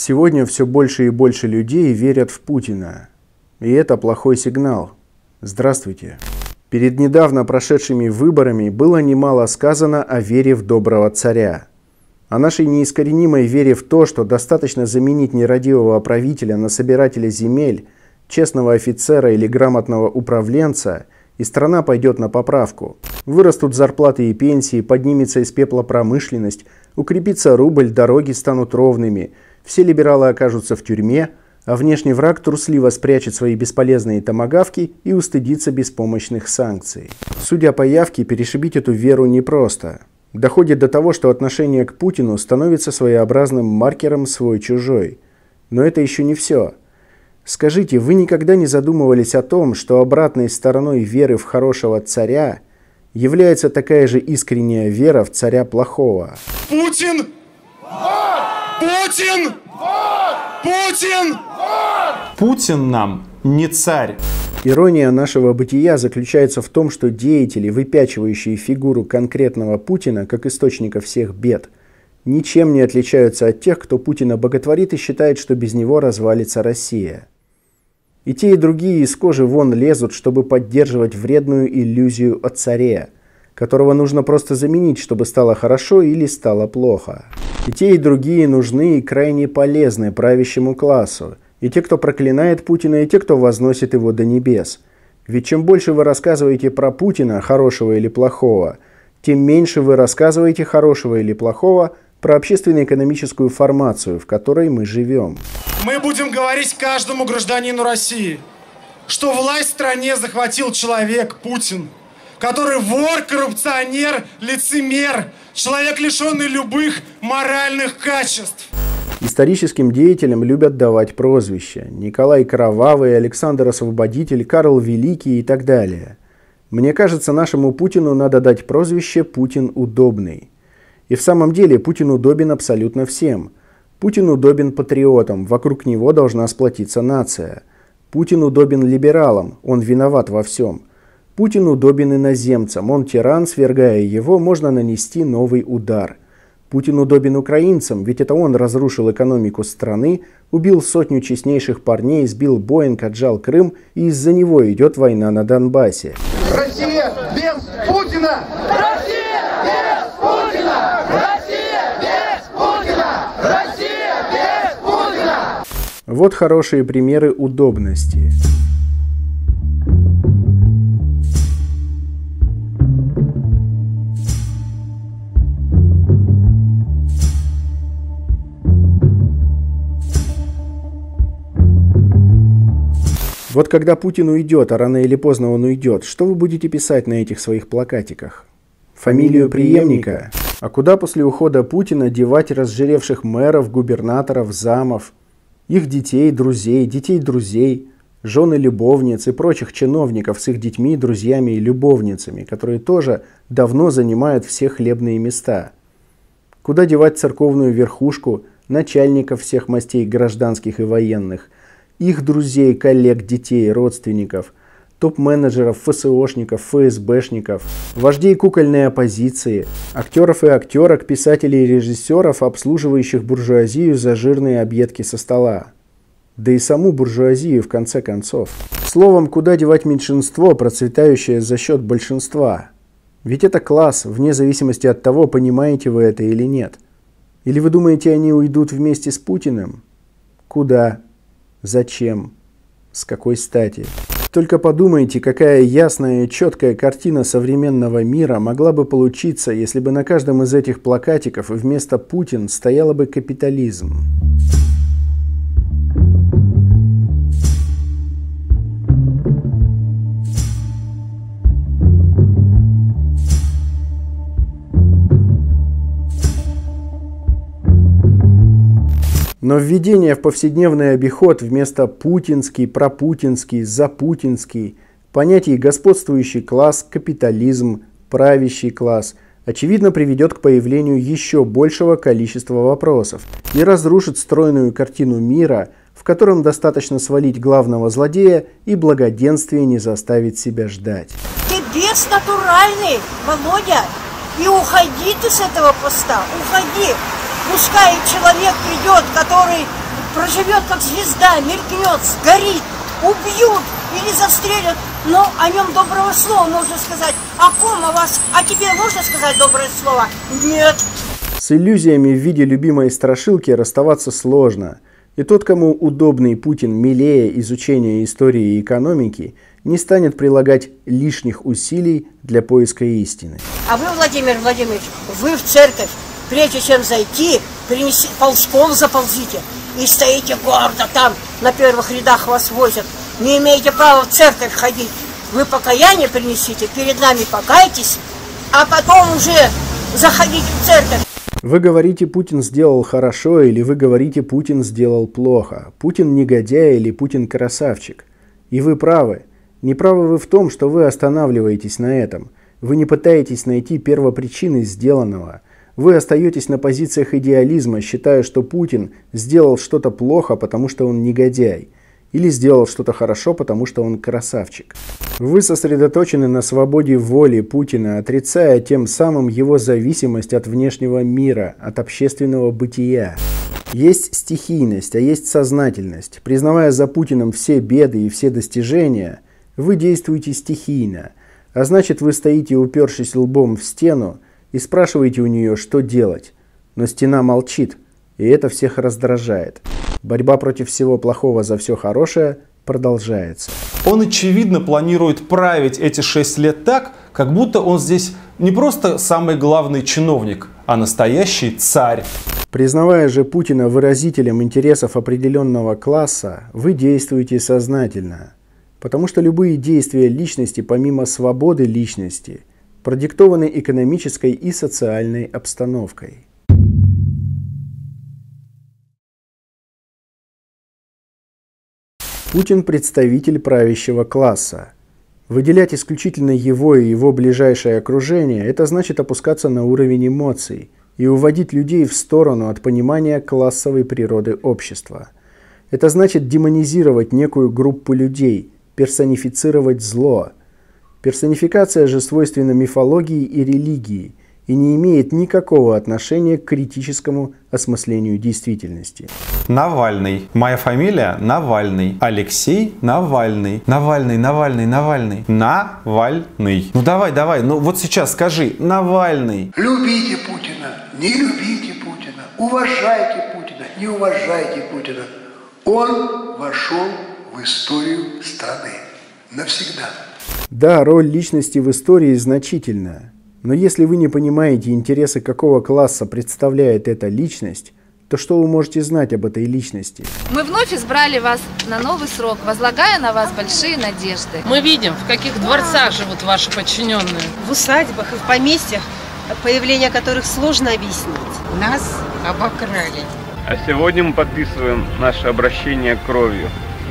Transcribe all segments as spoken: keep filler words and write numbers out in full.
Сегодня все больше и больше людей верят в Путина. И это плохой сигнал. Здравствуйте. Перед недавно прошедшими выборами было немало сказано о вере в доброго царя. О нашей неискоренимой вере в то, что достаточно заменить нерадивого правителя на собирателя земель, честного офицера или грамотного управленца, и страна пойдет на поправку. Вырастут зарплаты и пенсии, поднимется из пепла промышленность, укрепится рубль, дороги станут ровными, все либералы окажутся в тюрьме, а внешний враг трусливо спрячет свои бесполезные томагавки и устыдится беспомощных санкций. Судя по явке, перешибить эту веру непросто. Доходит до того, что отношение к Путину становится своеобразным маркером свой-чужой. Но это еще не все. Скажите, вы никогда не задумывались о том, что обратной стороной веры в хорошего царя является такая же искренняя вера в царя плохого? Путин! Путин! Путин! Путин нам не царь. Ирония нашего бытия заключается в том, что деятели, выпячивающие фигуру конкретного Путина как источника всех бед, ничем не отличаются от тех, кто Путина боготворит и считает, что без него развалится Россия. И те, и другие из кожи вон лезут, чтобы поддерживать вредную иллюзию о царе, которого нужно просто заменить, чтобы стало хорошо или стало плохо. И те, и другие нужны и крайне полезны правящему классу. И те, кто проклинает Путина, и те, кто возносит его до небес. Ведь чем больше вы рассказываете про Путина, хорошего или плохого, тем меньше вы рассказываете хорошего или плохого про общественно-экономическую формацию, в которой мы живем. Мы будем говорить каждому гражданину России, что власть в стране захватил человек, Путин, который вор, коррупционер, лицемер, человек, лишенный любых моральных качеств. Историческим деятелям любят давать прозвища: Николай Кровавый, Александр Освободитель, Карл Великий и так далее. Мне кажется, нашему Путину надо дать прозвище «Путин удобный». И в самом деле Путин удобен абсолютно всем. Путин удобен патриотам, вокруг него должна сплотиться нация. Путин удобен либералам, он виноват во всем. Путин удобен иноземцам, он тиран, свергая его, можно нанести новый удар. Путин удобен украинцам, ведь это он разрушил экономику страны, убил сотню честнейших парней, сбил Боинг, отжал Крым, и из-за него идет война на Донбассе. Россия без Путина! Россия без Путина! Россия без Путина! Россия без Путина! Вот хорошие примеры удобности. Вот когда Путин уйдет, а рано или поздно он уйдет, что вы будете писать на этих своих плакатиках? Фамилию преемника? А куда после ухода Путина девать разжиревших мэров, губернаторов, замов, их детей, друзей, детей друзей, жены любовниц и прочих чиновников с их детьми, друзьями и любовницами, которые тоже давно занимают все хлебные места? Куда девать церковную верхушку, начальников всех мастей гражданских и военных, их друзей, коллег, детей, родственников, топ-менеджеров, ФСОшников, ФСБшников, вождей кукольной оппозиции, актеров и актерок, писателей и режиссеров, обслуживающих буржуазию за жирные объедки со стола? Да и саму буржуазию, в конце концов. Словом, куда девать меньшинство, процветающее за счет большинства? Ведь это класс, вне зависимости от того, понимаете вы это или нет. Или вы думаете, они уйдут вместе с Путиным? Куда? Зачем? С какой стати? Только подумайте, какая ясная и четкая картина современного мира могла бы получиться, если бы на каждом из этих плакатиков вместо «Путин» стояло бы «капитализм». Но введение в повседневный обиход вместо путинский, пропутинский, запутинский, понятий господствующий класс, капитализм, правящий класс, очевидно приведет к появлению еще большего количества вопросов и разрушит стройную картину мира, в котором достаточно свалить главного злодея, и благоденствие не заставит себя ждать. Ты бес натуральный, Володя, и уходи ты с этого поста, уходи. Пускай человек придет, который проживет как звезда, мелькнет, сгорит, убьют или застрелят, но о нем доброго слова можно сказать. О ком, о вас, о тебе можно сказать доброе слово? Нет. С иллюзиями в виде любимой страшилки расставаться сложно. И тот, кому удобный Путин милее изучения истории и экономики, не станет прилагать лишних усилий для поиска истины. А вы, Владимир Владимирович, вы в церковь, прежде чем зайти, принеси, ползком заползите и стоите гордо там, на первых рядах вас возят. Не имеете права в церковь ходить. Вы покаяние принесите, перед нами покайтесь, а потом уже заходите в церковь. Вы говорите, Путин сделал хорошо, или вы говорите, Путин сделал плохо. Путин негодяй или Путин красавчик. И вы правы. Не правы вы в том, что вы останавливаетесь на этом. Вы не пытаетесь найти первопричины сделанного. Вы остаетесь на позициях идеализма, считая, что Путин сделал что-то плохо, потому что он негодяй. Или сделал что-то хорошо, потому что он красавчик. Вы сосредоточены на свободе воли Путина, отрицая тем самым его зависимость от внешнего мира, от общественного бытия. Есть стихийность, а есть сознательность. Признавая за Путиным все беды и все достижения, вы действуете стихийно, а значит, вы стоите, упершись лбом в стену, и спрашиваете у нее, что делать. Но стена молчит, и это всех раздражает. Борьба против всего плохого за все хорошее продолжается. Он, очевидно, планирует править эти шесть лет так, как будто он здесь не просто самый главный чиновник, а настоящий царь. Признавая же Путина выразителем интересов определенного класса, вы действуете сознательно. Потому что любые действия личности, помимо свободы личности, продиктованы экономической и социальной обстановкой. Путин – представитель правящего класса. Выделять исключительно его и его ближайшее окружение – это значит опускаться на уровень эмоций и уводить людей в сторону от понимания классовой природы общества. Это значит демонизировать некую группу людей, персонифицировать зло. Персонификация же свойственна мифологии и религии и не имеет никакого отношения к критическому осмыслению действительности. Навальный. Моя фамилия Навальный. Алексей Навальный. Навальный, Навальный, Навальный. Навальный. Ну давай, давай, ну вот сейчас скажи. Навальный. Любите Путина, не любите Путина. Уважайте Путина, не уважайте Путина. Он вошел в историю страны навсегда. Да, роль личности в истории значительна. Но если вы не понимаете интересы, какого класса представляет эта личность, то что вы можете знать об этой личности? Мы вновь избрали вас на новый срок, возлагая на вас большие надежды. Мы видим, в каких дворцах живут ваши подчиненные. В усадьбах и в поместьях, появление которых сложно объяснить. Нас обокрали. А сегодня мы подписываем наше обращение кровью.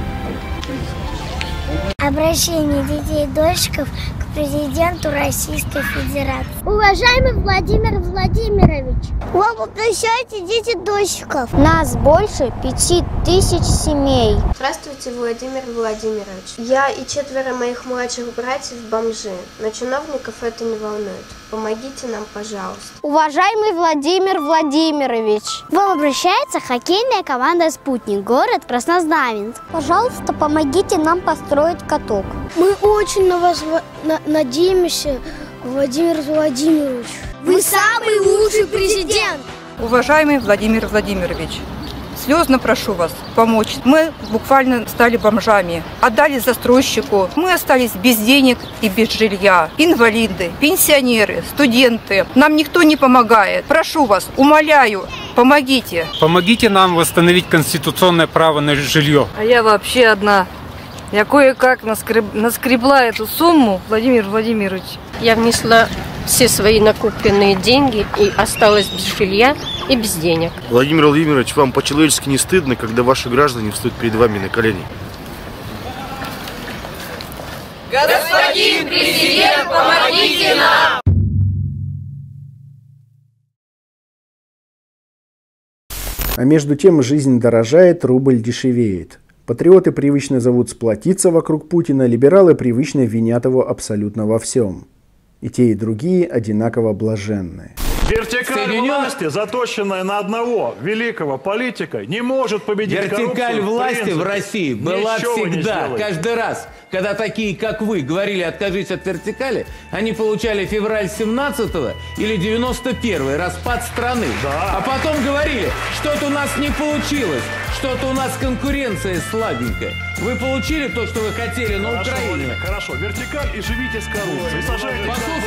Обращение детей и дольщиков к президенту Российской Федерации. Уважаемый Владимир Владимирович, вы обращаете дети дольщиков. Нас больше пяти тысяч семей. Здравствуйте, Владимир Владимирович. Я и четверо моих младших братьев бомжи, но чиновников это не волнует. Помогите нам, пожалуйста. Уважаемый Владимир Владимирович, к вам обращается хоккейная команда «Спутник», город Краснознаменск. Пожалуйста, помогите нам построить каток. Мы очень на вас на надеемся, Владимир Владимирович. Вы самый лучший президент! Уважаемый Владимир Владимирович, слезно прошу вас помочь. Мы буквально стали бомжами, отдали застройщику. Мы остались без денег и без жилья. Инвалиды, пенсионеры, студенты. Нам никто не помогает. Прошу вас, умоляю, помогите. Помогите нам восстановить конституционное право на жилье. А я вообще одна. Я кое-как наскреб... наскребла эту сумму, Владимир Владимирович. Я внесла все свои накопленные деньги и осталась без жилья и без денег. Владимир Владимирович, вам по-человечески не стыдно, когда ваши граждане встают перед вами на колени? Господин президент, помогите нам! А между тем жизнь дорожает, рубль дешевеет. Патриоты привычно зовут сплотиться вокруг Путина, либералы привычно винят его абсолютно во всем. И те, и другие одинаково блаженны. Вертикаль Соединен... власти, заточенная на одного великого политика, не может победить Вертикаль коррупцию. власти в, в России была всегда. Не Каждый раз, когда такие, как вы, говорили «откажись от вертикали», они получали февраль семнадцатого или девяносто первый, распад страны. Да. А потом говорили, что-то у нас не получилось, что-то у нас конкуренция слабенькая. Вы получили то, что вы хотели на Хорошо, Украине? Владимир, хорошо, вертикаль и живите с коррупцией. Сажайте.